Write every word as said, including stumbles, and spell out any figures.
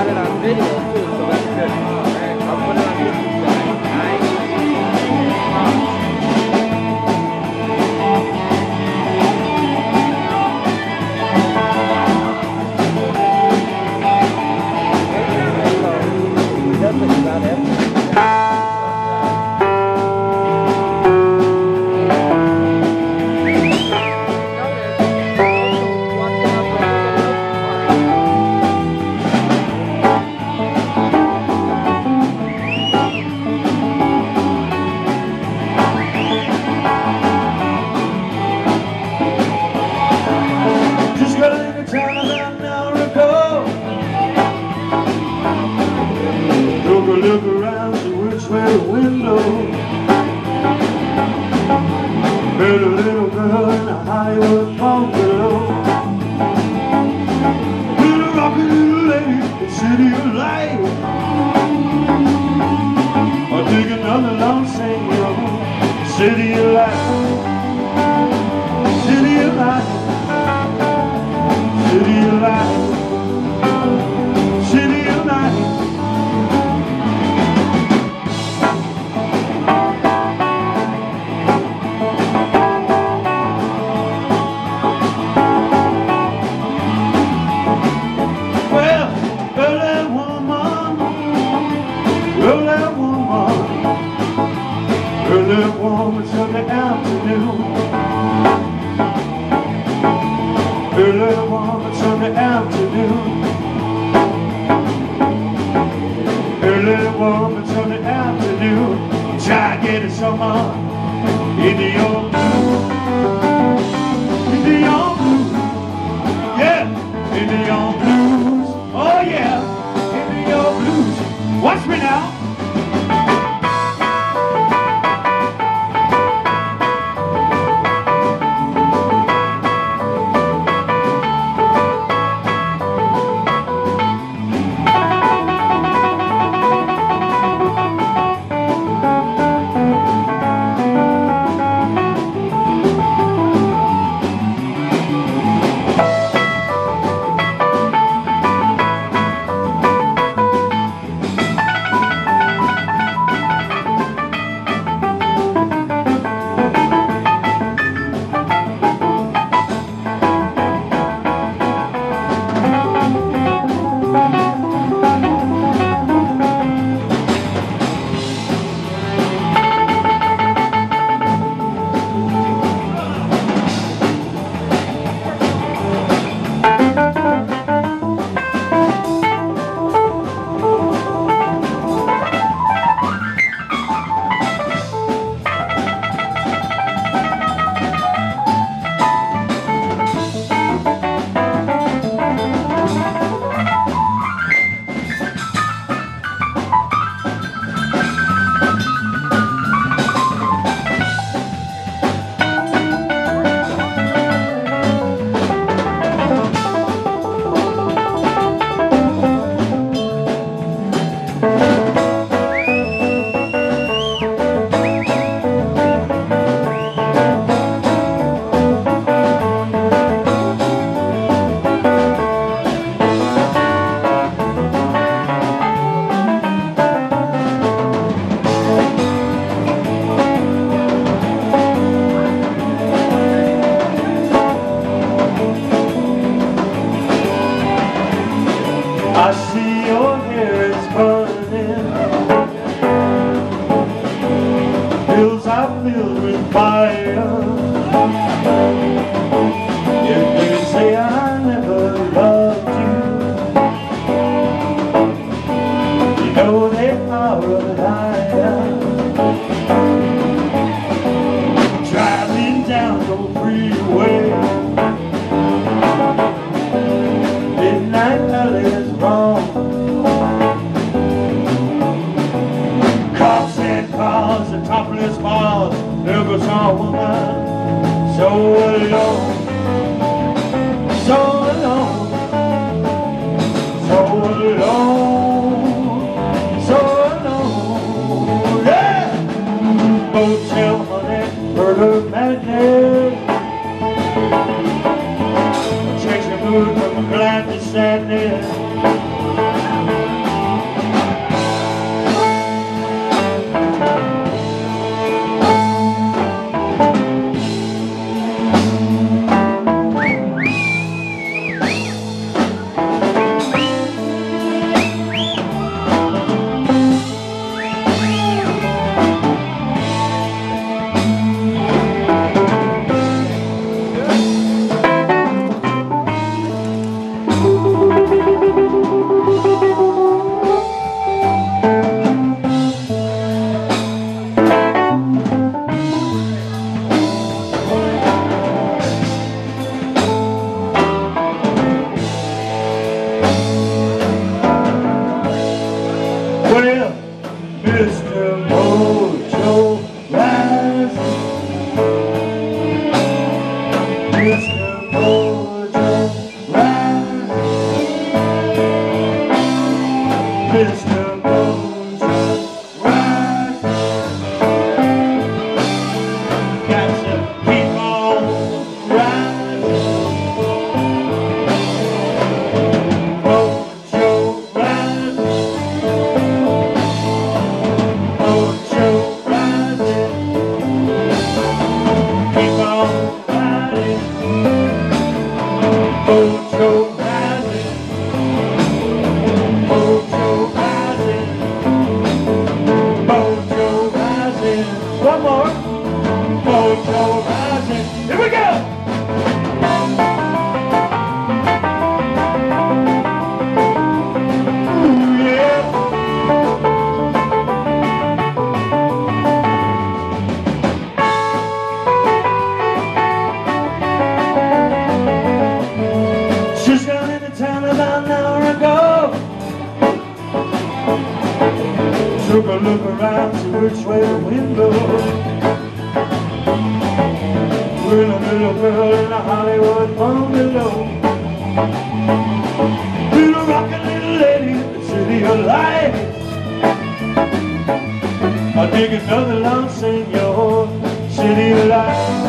got it on video too, so that's good. Alright, I'll put it on YouTube tonight. Nice. Definitely got it. Look around, see which way the wind blows. Met a little girl in a Hollywood bungalow. Little rocky little lady, the city of light. I'll take another long single, city of light. City of light. City of light. City of light. Early warmth of the afternoon. Early warmth of the afternoon. Early warmth of the afternoon. Try to get it somehow into your blues. Into your blues. Yeah, into your blues. Oh yeah, into your blues. Watch me now. I see your hair is burning. Hills are filled with fire. If they say I never loved you, you know they are a liar. Driving down the freeway, midnight alley is wrong. Cops and cars and topless bars, never saw a woman so alone, so alone, so alone, so alone. Yeah! Motel money, murder madness, change your mood from glad to sadness. Mister Mojo Rising. Got to keep on rising. Mojo rising. Mojo rising. Keep on riding. Mojo rising. Mojo rising. Mojo rising. One more. Mojo rising. Here we go. Ooh, yeah. Just got into town about an hour ago. Took a look around, see which way the wind blows. With a little girl in a Hollywood bungalow. With a rockin' little lady in the city of light. I dig another long senor, city of light.